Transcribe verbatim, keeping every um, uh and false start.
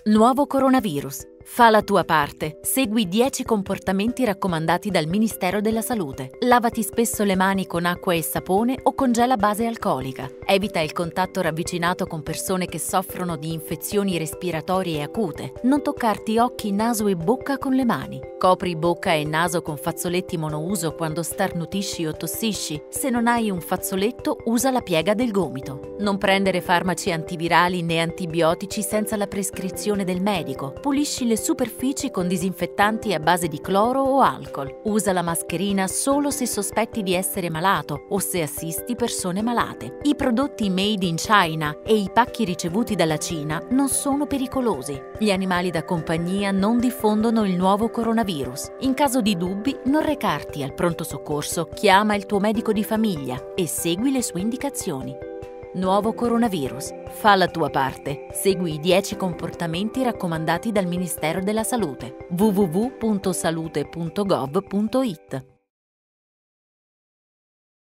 Nuovo coronavirus. Fa la tua parte. Segui dieci comportamenti raccomandati dal Ministero della Salute. Lavati spesso le mani con acqua e sapone o con gel a base alcolica. Evita il contatto ravvicinato con persone che soffrono di infezioni respiratorie acute. Non toccarti occhi, naso e bocca con le mani. Copri bocca e naso con fazzoletti monouso quando starnutisci o tossisci. Se non hai un fazzoletto, usa la piega del gomito. Non prendere farmaci antivirali né antibiotici senza la prescrizione del medico. Pulisci le superfici con disinfettanti a base di cloro o alcol. Usa la mascherina solo se sospetti di essere malato o se assisti persone malate. I prodotti made in China e i pacchi ricevuti dalla Cina non sono pericolosi. Gli animali da compagnia non diffondono il nuovo coronavirus. In caso di dubbi, non recarti al pronto soccorso, chiama il tuo medico di famiglia e segui le sue indicazioni. Nuovo coronavirus. Fa la tua parte. Segui i dieci comportamenti raccomandati dal Ministero della Salute. w w w punto salute punto gov punto it